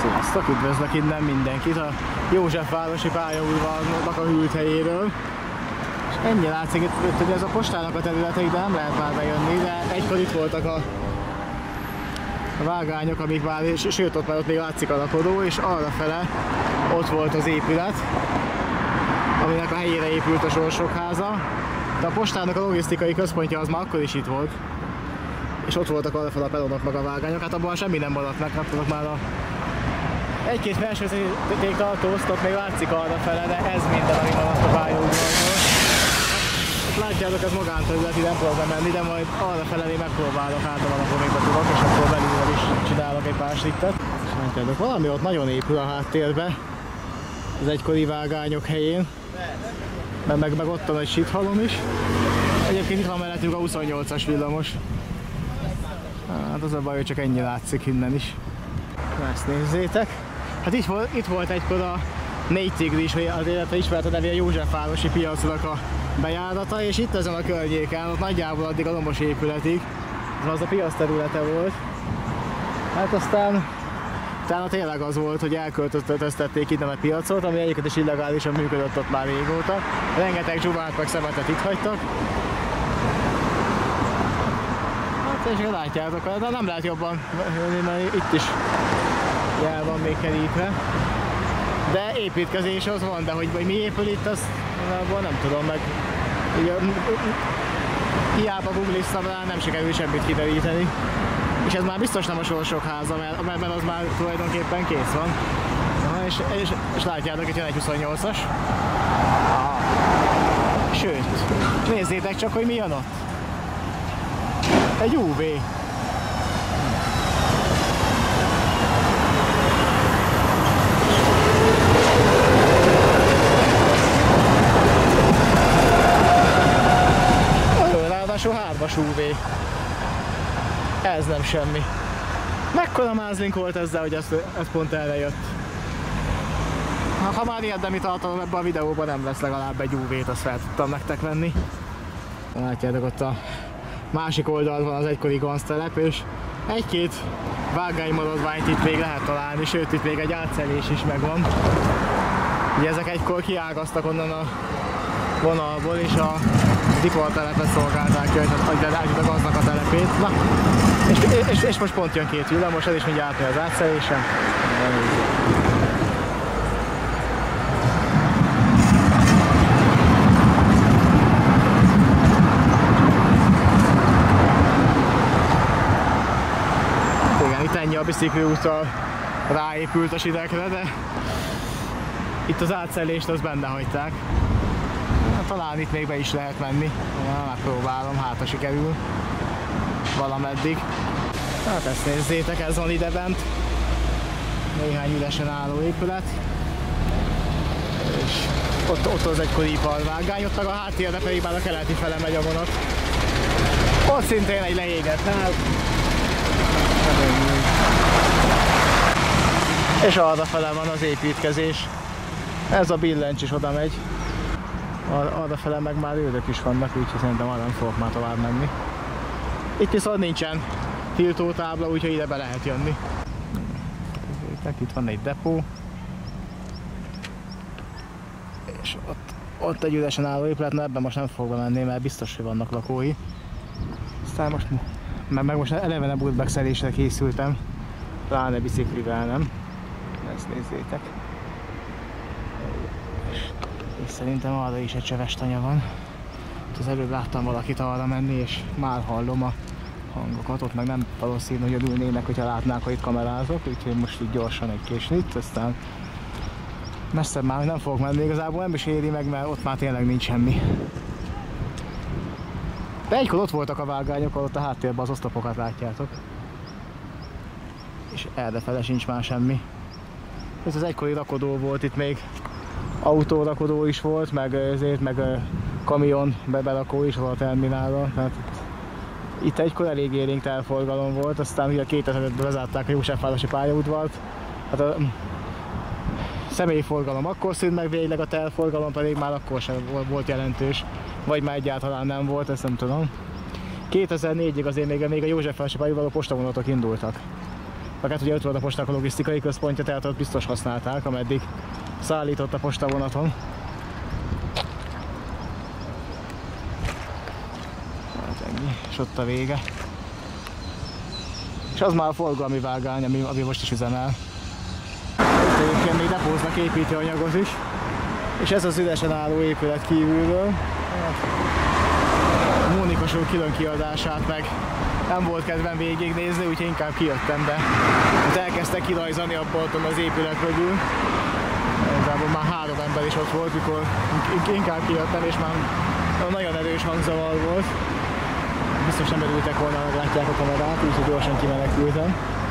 Sziasztok! Üdvözlök innen mindenkit a Józsefvárosi pályaudvarnak a hűlt helyéről. És ennyi látszik, hogy ez a postának a területe, de nem lehet már bejönni, de egykor itt voltak a vágányok, amik már, sőt ott még látszik a lakodó, és arrafele ott volt az épület, aminek a helyére épült a Sorsokháza. De a postának a logisztikai központja az már akkor is itt volt. És ott voltak arrafele a pelonok meg a vágányok, hát abban semmi nem maradt meg, nem tudok már a... Egy-két felsővezeték tartóztat, még látszik arrafele, de ez minden, ami maradt a pályaudvarból. Látjátok, ez magánterület, ide nem tudok bemenni, de majd arrafele én megpróbálok hátravalakon még betudok, és akkor belülről is csinálok egy pár slittet. És látjátok, valami ott nagyon épül a háttérbe, az egykori vágányok helyén. Meg ott van egy sithalom is. Egyébként itt van mellettünk a 28-as villamos. Hát az a baj, hogy csak ennyi látszik innen is. Na, ezt nézzétek. Hát itt volt egykor a 4 Tigris, hogy azért ismert a neve a Józsefvárosi piacnak a bejárata, és itt ezen a környéken, ott nagyjából addig a lombos épületig, az a piac területe volt. Hát aztán utána tényleg az volt, hogy elköltöztették innen a piacot, ami egyiket is illegálisan működött ott már régóta. Rengeteg csubát meg szemetet itt hagytak. Hát és látjátok, de nem lehet jobban jönni, mert itt is jel van még kerítve. De építkezés az van, de hogy mi épül itt, azt nem tudom meg. Hiába googliztam rá, nem sikerül semmit kideríteni. És ez már biztos nem a Sorsokháza, mert az már tulajdonképpen kész van. És látjátok, hogy jön egy 28-as. Sőt, nézzétek csak, hogy mi jön ott. Egy UV. Ráadásul 3-as UV. Ez nem semmi. Mekkora mázlink volt ezzel, hogy ez pont erre jött. Ha már érdemi tartalom ebben a videóban nem lesz, legalább egy UV-t, azt fel tudtam nektek venni. Látjátok, ott a másik oldalon van az egykori ganctelep, és egy-két vágánymaradványt itt még lehet találni, sőt itt még egy átszelés is megvan. Ugye ezek egykor kiágaztak onnan a vonalból, és a ipartelepet szolgálták ki, hogy állít a gaznak a telepét. Na, és most pont jön 2 villamos, ez is mindjárt átmegy az átszelésen. Igen, itt ennyi a bicikliúttal ráépült a sidekre, de itt az átszelést azt benne hagyták. Talán itt még be is lehet menni. Megpróbálom, hát ha sikerül valameddig. Hát ezt nézzétek, ez van ide bent. Néhány üresen álló épület. És ott az egykori iparvágány, ott meg a háttérre pedig már a keleti fele megy a vonat. Ott szintén egy leégett nál. És arrafele van az építkezés. Ez a billencs is oda megy. Arrafele meg már őrök is vannak, úgyhogy szerintem arra nem fogok már tovább menni. Itt viszont nincsen tiltótábla, úgyhogy ide be lehet jönni. Itt van egy depó. És ott egy üresen álló épület, ebben most nem fogok bemenni, mert biztos, hogy vannak lakói. Aztán most eleve nem útbegszerésre készültem, pláne biciklivel nem. Ezt nézzétek. És szerintem arra is egy csöves tanya van. Az előbb láttam valakit arra menni, és már hallom a hangokat. Ott meg nem valószínű, hogy örülnének, hogyha látnák, hogy itt kamerázok, úgyhogy most így gyorsan egy késnit, aztán messzebb már nem fogok menni, igazából nem is éri meg, mert ott már tényleg nincs semmi. De egykor ott voltak a vágányok, ott a háttérben az oszlopokat látjátok. És errefele sincs már semmi. Ez az egykori rakodó volt, itt még autórakodó is volt, meg kamion beberakó is volt a terminálra. Hát itt egykor elég élénk telforgalom volt, aztán ugye 2005-ben bezárták a Józsefvárosi pályaudvart. Hát a személyforgalom akkor szűnt meg végleg, a telforgalom pedig már akkor sem volt jelentős. Vagy már egyáltalán nem volt, ezt nem tudom. 2004-ig azért még a Józsefvárosi pályaudvarról postavonatok indultak. Fakat ugye ott volt a postának a logisztikai központja, tehát ott biztos használták, ameddig szállított a postavonaton. Hát ennyi, és ott a vége. És az már a forgalmi vágány, ami most is üzemel. Itt egyébként még depóznak építőanyagot is. És ez az üresen álló épület kívülről. A Mónika Show külön kiadását meg nem volt kedvem végignézni, úgyhogy inkább kijöttem, de ott elkezdtek kirajzani abból az épület mögül. Igazából már 3 ember is ott volt, mikor inkább kijöttem, és már nagyon erős hangzavar volt. Biztos nem örültek volna, meglátják a kamerát, úgyhogy gyorsan kimenekültem.